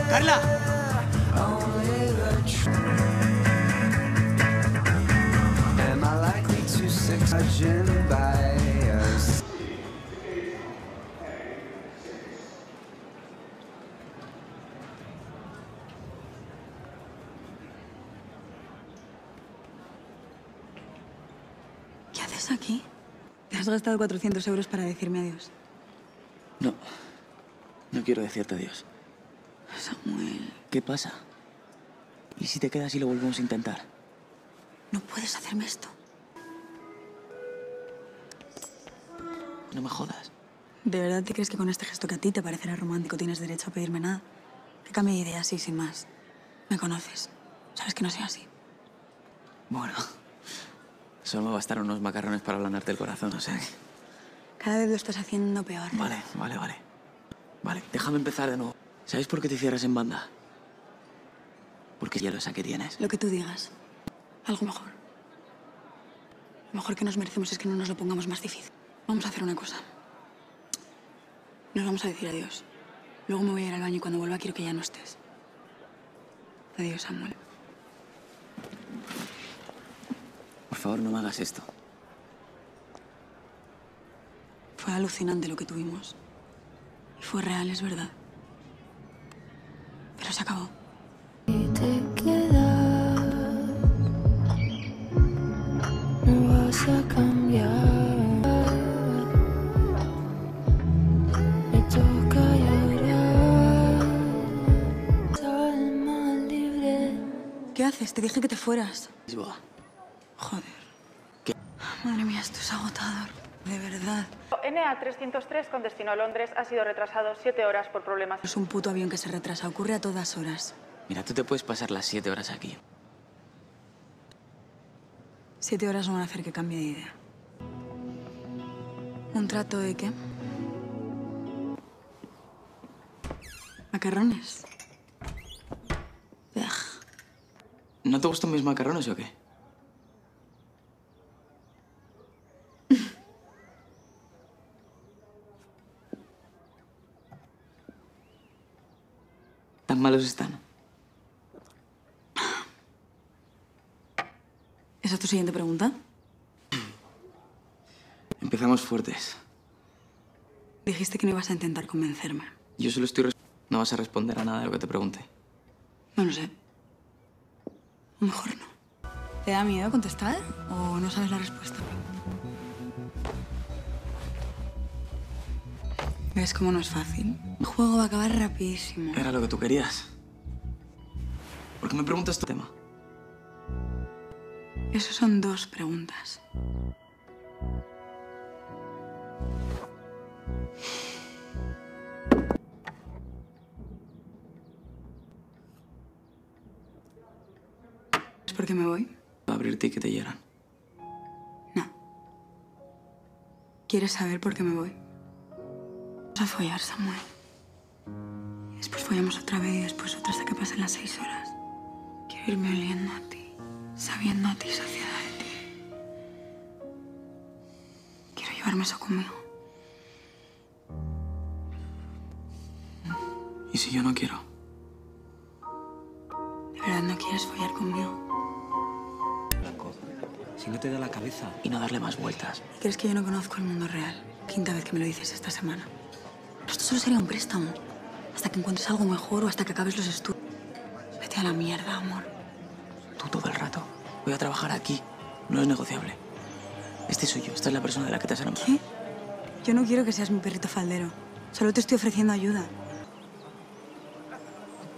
¡Carla! ¿Qué haces aquí? Te has gastado 400 euros para decirme adiós. No. No quiero decirte adiós. Samuel, ¿Qué pasa? ¿Y si te quedas y lo volvemos a intentar? no puedes hacerme esto. No me jodas. ¿De verdad te crees que con este gesto que a ti te parecerá romántico tienes derecho a pedirme nada? Que cambie de idea así, sin más. Me conoces. Sabes que no soy así. Bueno. Solo me bastaron unos macarrones para ablandarte el corazón, o sea que... Cada vez lo estás haciendo peor. Vale. Vale, déjame empezar de nuevo. ¿Sabes por qué te cierras en banda? Porque hielo esa que tienes. Lo que tú digas. Algo mejor. Lo mejor que nos merecemos es que no nos lo pongamos más difícil. Vamos a hacer una cosa. Nos vamos a decir adiós. Luego me voy a ir al baño y cuando vuelva quiero que ya no estés. Adiós, Samuel. Por favor, no me hagas esto. Fue alucinante lo que tuvimos. Y fue real, es verdad. Pero se acabó. Y te quedas, no vas a cambiar. Me toca llorar. Alma libre. ¿Qué haces? Te dije que te fueras. Lisboa. Joder. ¿Qué? Madre mía, esto es agotador. De verdad. NA303 con destino a Londres ha sido retrasado 7 horas por problemas. Es un puto avión que se retrasa. Ocurre a todas horas. Mira, tú te puedes pasar las 7 horas aquí. 7 horas no van a hacer que cambie de idea. ¿Un trato de qué? ¿Macarrones? Ugh. ¿No te gustan mis macarrones o qué? ¿Tan malos están? ¿Esa es tu siguiente pregunta? Empezamos fuertes. Dijiste que no ibas a intentar convencerme. Yo solo estoy... No vas a responder a nada de lo que te pregunte. No lo sé. A lo mejor no. ¿Te da miedo contestar o no sabes la respuesta? ¿Ves cómo no es fácil? El juego va a acabar rapidísimo. Era lo que tú querías. ¿Por qué me preguntas tu tema? Eso son 2 preguntas. ¿Es por qué me voy? Va a abrirte y que te hieran. No. ¿Quieres saber por qué me voy? Vamos a follar, Samuel. Y después follamos otra vez y después otra hasta que pasen las 6 horas. Quiero irme oliendo a ti, sabiendo a ti, saciada de ti. Quiero llevarme eso conmigo. ¿Y si yo no quiero? ¿De verdad no quieres follar conmigo? Blanco, si no te da la cabeza. Y no darle más vueltas. ¿Y crees que yo no conozco el mundo real? 5ª vez que me lo dices esta semana. Esto solo sería un préstamo. Hasta que encuentres algo mejor o hasta que acabes los estudios. Vete a la mierda, amor. Tú todo el rato. Voy a trabajar aquí. No es negociable. Este soy yo. Esta es la persona de la que te has enamorado. ¿Qué? Yo no quiero que seas mi perrito faldero. Solo te estoy ofreciendo ayuda.